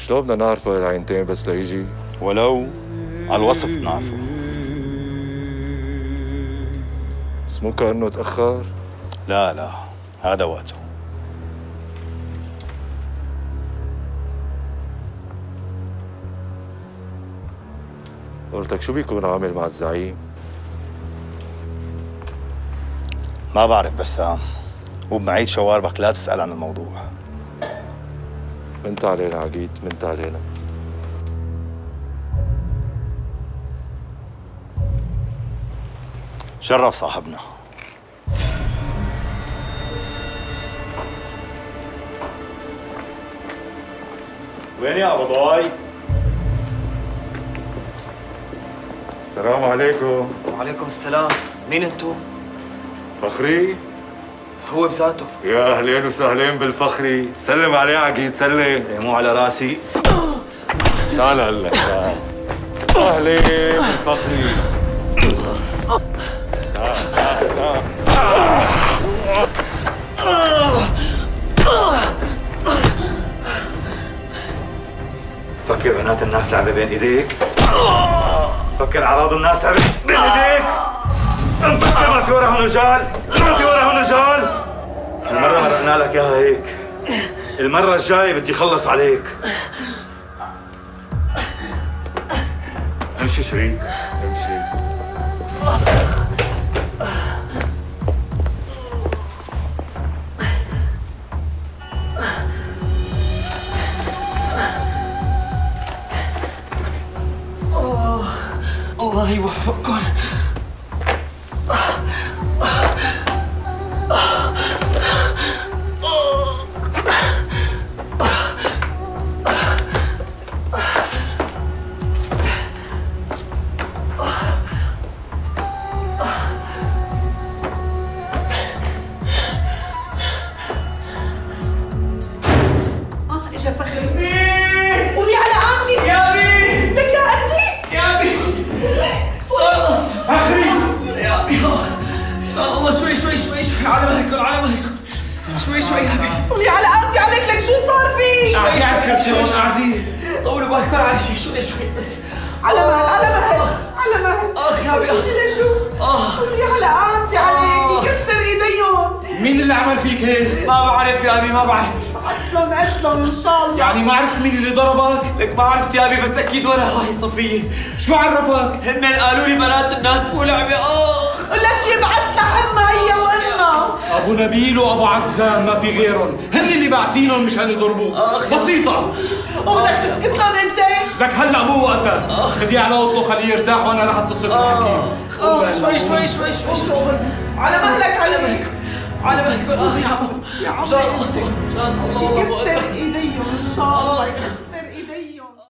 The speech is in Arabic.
شلون بدنا نعرفه العينتين بس ليجي؟ ولو على الوصف بنعرفه. بس مو كأنه تأخر؟ لا لا، هذا وقته. قلتك شو بيكون عامل مع الزعيم؟ ما بعرف بسام، وبمعيد شواربك لا تسأل عن الموضوع. منت علينا عقيد، منت علينا. شرف صاحبنا. وين يا ابو ضاي؟ السلام عليكم. وعليكم السلام. مين انتو؟ فخري؟ هو بذاته. يا اهلين وسهلين بالفخري، سلم عليه عقيد سلم. مو على راسي. تعال هلا تعال. اهلين بالفخري. فكر بنات الناس لعبة بين ايديك. فكر اعراض الناس لعبة بين ايديك. مفكر ما في وراهم رجال، ما في وراهم رجال. المرة مرقنا لك اياها هيك. المرة الجاية بدي اخلص عليك. امشي شريك، امشي. الله يوفقكم. اجا فخري. قولي على عمتي. يا بي لك يا عمتي. يا بي فخري يا ابي. ان شاء الله شوي شوي شوي شوي على مهلكم على مهلكم. شوي شوي يا ابي. قولي على عمتي عليك لك شو صار فيك؟ قاعدين على الكرسي هون قاعدين. طولوا بالكم علي شوي شوي بس. على مهل على مهل على مهل. اخ يا ابي شو قولي على عمتي عليك يكسر ايديهم. مين اللي عمل فيك هيك؟ ما بعرف يا ابي ما بعرف. قتلهم ان شاء الله. يعني ما عرفت مين اللي ضربك؟ لك ما عرفت يا ابي بس اكيد ورا هاي صفيه. شو عرفك؟ هن قالوا لي بنات الناس مو لعبه. لك يبعت لحمها هي وامها. ابو نبيل وابو عزام ما في غيرهم، هن اللي باعتينهم مشان يضربوك. بسيطة. وبدك تسكت لهم انت؟ لك هلا مو وقتها، خديه على اوضته خليه يرتاح وانا رح اتصل بالحكيم. شوي شوي شوي شوي. على مهلك على مهلك. على مهلكم. يا عمو يا عمو ان شاء الله ان شاء الله يكسر ايديهم ان شاء الله.